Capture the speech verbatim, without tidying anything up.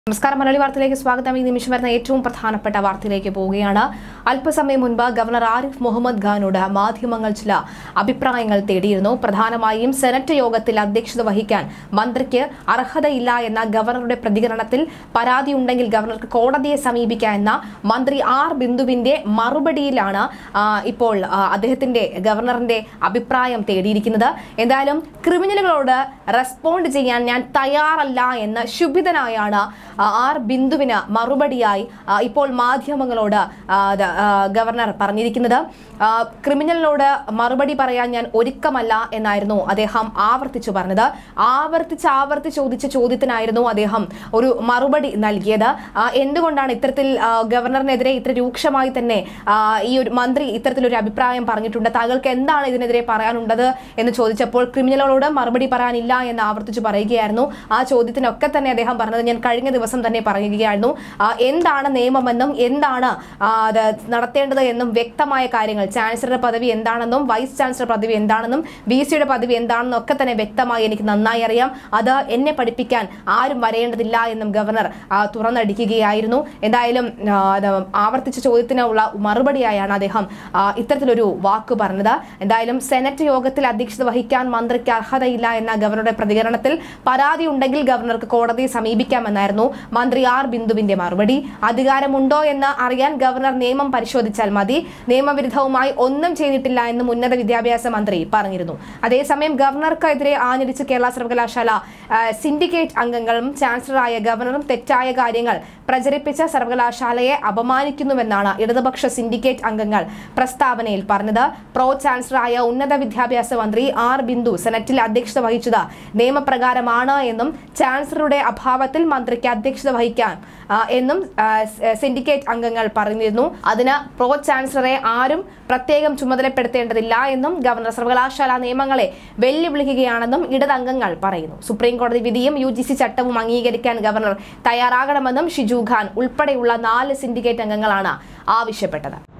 നമസ്കാരം മലയാളി വാർത്തയിലേക്ക് സ്വാഗതം. ഈ നിമിഷം വരുന്ന ഏറ്റവും പ്രധാനപ്പെട്ട വാർത്തയിലേക്ക് പോവുകയാണ്. അല്പസമയം മുൻപ് ഗവർണർ ആരിഫ് മുഹമ്മദ് ഖാനോട് മാധ്യമങ്ങൾ ചില അഭിപ്രായങ്ങൾ തേടിയിരുന്നു. പ്രധാനമായും സെനറ്റ് യോഗത്തിൽ അധ്യക്ഷത വഹിക്കാൻ മന്ത്രിക്ക് അർഹതയില്ല എന്ന ഗവർണറുടെ പ്രതികരണത്തിൽ പരാതിയുണ്ടെങ്കിൽ ഗവർണർക്ക് കോടതിയെ സമീപിക്കാം എന്ന മന്ത്രി ആർ ബിന്ദുവിന്റെ മറുപടിയിലാണ് ഇപ്പോൾ അദ്ദേഹത്തിന്റെ ഗവർണറിന്റെ അഭിപ്രായം തേടിയിരിക്കുന്നത്. എന്തായാലും ക്രിമിനലുകളോട് റെസ്പോണ്ട് ചെയ്യാൻ ഞാൻ തയ്യാറല്ല എന്ന് ശുഭിതനായാണ് ആർ ബിന്ദുവിന് മറുപടിയായി ഇപ്പോൾ മാധ്യമങ്ങളോട് ഗവർണർ പറഞ്ഞിരിക്കുന്നത്. ക്രിമിനലിനോട് മറുപടി പറയാൻ ഞാൻ ഒരുക്കമല്ല എന്നായിരുന്നു അദ്ദേഹം ആവർത്തിച്ചു പറഞ്ഞത്. ആവർത്തിച്ച് ആവർത്തിച്ച് ചോദിച്ച ചോദ്യത്തിനായിരുന്നു അദ്ദേഹം ഒരു മറുപടി നൽകിയത്. എന്തുകൊണ്ടാണ് ഇത്തരത്തിൽ ഗവർണറിനെതിരെ ഇത്ര രൂക്ഷമായി തന്നെ ഈ ഒരു മന്ത്രി ഇത്തരത്തിലൊരു അഭിപ്രായം പറഞ്ഞിട്ടുണ്ട്, താങ്കൾക്ക് എന്താണ് ഇതിനെതിരെ പറയാനുള്ളത് എന്ന് ചോദിച്ചപ്പോൾ ക്രിമിനലുകളോട് മറുപടി പറയാനില്ല എന്ന് ആവർത്തിച്ചു പറയുകയായിരുന്നു. ആ ചോദ്യത്തിനൊക്കെ തന്നെ അദ്ദേഹം പറഞ്ഞത് ഞാൻ കഴിഞ്ഞ ദിവസം തന്നെ പറയുകയായിരുന്നു, എന്താണ് നിയമമെന്നും എന്താണ് നടത്തേണ്ടത് എന്നും വ്യക്തമായ കാര്യങ്ങൾ, ചാൻസലറുടെ പദവി എന്താണെന്നും വൈസ് ചാൻസലർ പദവി എന്താണെന്നും വി സിയുടെ പദവി എന്താണെന്നും ഒക്കെ തന്നെ വ്യക്തമായി എനിക്ക് നന്നായി അറിയാം. അത് എന്നെ പഠിപ്പിക്കാൻ ആരും വരേണ്ടതില്ല എന്നും ഗവർണർ തുറന്നടിക്കുകയായിരുന്നു. എന്തായാലും ആവർത്തിച്ച ചോദ്യത്തിനുള്ള മറുപടിയായാണ് അദ്ദേഹം ഇത്തരത്തിലൊരു വാക്ക് പറഞ്ഞത്. എന്തായാലും സെനറ്റ് യോഗത്തിൽ അധ്യക്ഷത വഹിക്കാൻ മന്ത്രിക്ക് അർഹതയില്ല എന്ന ഗവർണറുടെ പ്രതികരണത്തിൽ പരാതി ഉണ്ടെങ്കിൽ ഗവർണർക്ക് കോടതിയെ സമീപിക്കാമെന്നായിരുന്നു മന്ത്രി ആർ ബിന്ദുവിന്റെ മറുപടി. അധികാരമുണ്ടോ എന്ന് അറിയാൻ ഗവർണർ നിയമം പരിശോധിച്ചാൽ മതി, നിയമവിരുദ്ധവുമായി ഒന്നും ചെയ്തിട്ടില്ല എന്നും ഉന്നത വിദ്യാഭ്യാസ മന്ത്രി പറഞ്ഞിരുന്നു. അതേസമയം ഗവർണർക്കെതിരെ ആഞ്ഞടിച്ച് കേരള സർവകലാശാല സിൻഡിക്കേറ്റ് അംഗങ്ങളും ചാൻസലറായ ഗവർണറും തെറ്റായ കാര്യങ്ങൾ പ്രചരിപ്പിച്ച സർവകലാശാലയെ അപമാനിക്കുന്നുവെന്നാണ് ഇടതുപക്ഷ സിൻഡിക്കേറ്റ് അംഗങ്ങൾ പ്രസ്താവനയിൽ പറഞ്ഞത്. പ്രോ ചാൻസലറായ ഉന്നത വിദ്യാഭ്യാസ മന്ത്രി ആർ ബിന്ദു സെനറ്റിൽ അധ്യക്ഷത വഹിച്ചത് നിയമപ്രകാരമാണ് എന്നും ചാൻസലറുടെ അഭാവത്തിൽ മന്ത്രിക്ക് അധ്യക്ഷത വഹിക്കാം എന്നും സിൻഡിക്കേറ്റ് അംഗങ്ങൾ പറഞ്ഞിരുന്നു. അതിന് പ്രോ ചാൻസലറെ ആരും പ്രത്യേകം ചുമതലപ്പെടുത്തേണ്ടതില്ല എന്നും ഗവർണർ സർവകലാശാല നിയമങ്ങളെ വെല്ലുവിളിക്കുകയാണെന്നും ഇടതംഗങ്ങൾ പറയുന്നു. സുപ്രീം കോടതി വിധിയും യു ജി സി ചട്ടവും അംഗീകരിക്കാൻ ഗവർണർ തയ്യാറാകണമെന്നും ഷിജു ഖാൻ ഉൾപ്പെടെയുള്ള നാല് സിൻഡിക്കേറ്റ് അംഗങ്ങളാണ് ആവശ്യപ്പെട്ടത്.